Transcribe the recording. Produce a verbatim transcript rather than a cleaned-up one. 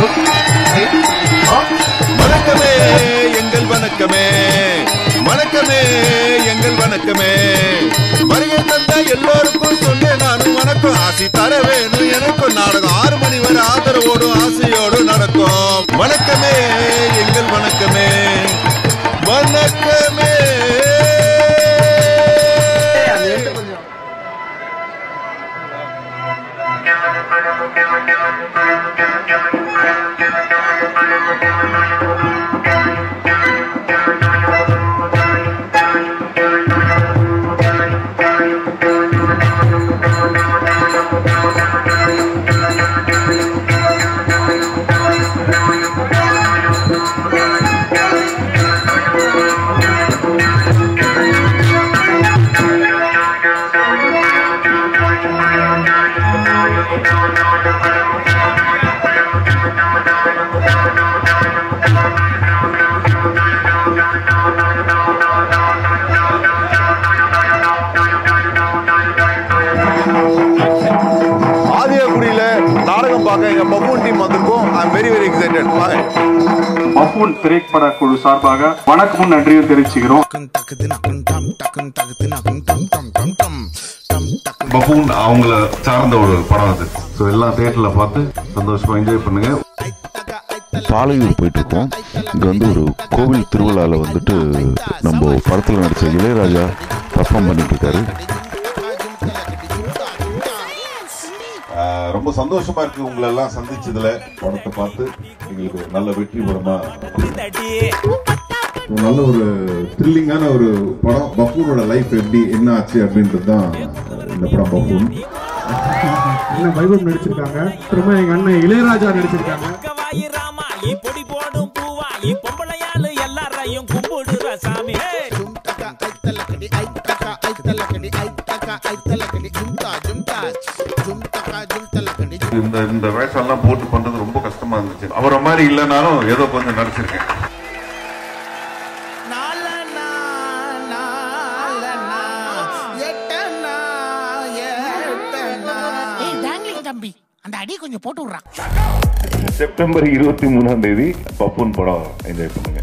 வணக்கமே எங்கள் வணக்கமே, வணக்கமே எங்கள் வணக்கமே. வருகை தந்த எல்லோருக்கும் சொன்னேன் நானும் வணக்கம். ஆசி தர வேணும் எனக்கும். நாடகம் ஆறு மணி வரை ஆதரவோடு ஆசையோடு நடக்கும். வணக்கமே எங்கள் வணக்கமே, வணக்கமே. பஃபூன் திரைப்பட குழு சார்பாக வணக்கமும் நன்றியும் தெரிவிச்சுக்கிறோம். பஃபூன் அவங்கள சார்ந்த ஒரு படம் அது. ஸோ எல்லாம் தியேட்டர்ல பார்த்து சந்தோஷமா என்ஜாய் பண்ணுங்க. பாலையூர் போயிட்டு இருக்கோம். இங்க வந்து ஒரு கோவில் திருவிழால வந்துட்டு நம்ம படத்துல நடிச்ச இளையராஜா பர்ஃபார்ம் பண்ணிட்டு இருக்காரு. ரொம்ப சந்தோஷமா இருக்கு உங்களை எல்லாம் சந்திச்சதுல. படத்தை பார்த்து எங்களுக்கு ஒரு நல்ல வெற்றி படமா, நல்ல ஒரு த்ரில்லிங்கான ஒரு படம். பஃபூனோட லைஃப் எப்படி என்ன ஆச்சு அப்படின்றது தான் இந்த படம். பஃபூன் என்ன வைபவ் நடிச்சிருக்காங்க, திரும்ப எங்க அண்ணன் இளையராஜா நடிச்சிருக்காங்க. இந்த இந்த வேஷம்லாம் போட்டு பண்றது ரொம்ப கஷ்டமா இருந்துச்சு. அவரை மாதிரி இல்லைனாலும் ஏதோ கொஞ்சம் நடிச்சிருக்கேன். செப்டம்பர் இருபத்தி மூணாம் தேதி பஃபூன் படம் என்ஜாய் பண்ணுங்க.